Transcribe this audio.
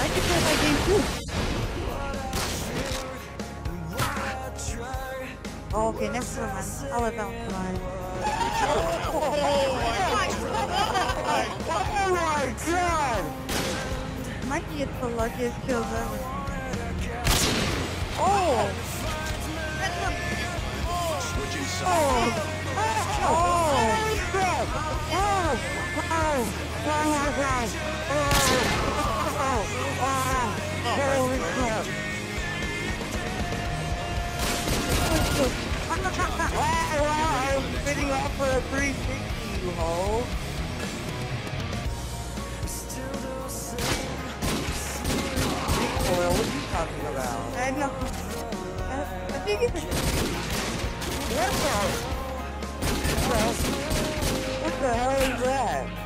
I can play my game too. Oh, okay, never mind. I'll let that one slide. Oh my god! Mikey gets the luckiest kills ever. Oh! Switching sides. Oh! Oh! Oh my god! Holy crap! I'm spinning off for a 360, you hoe! Recoil, what are you talking about? I know. I think it's... What the hell is that?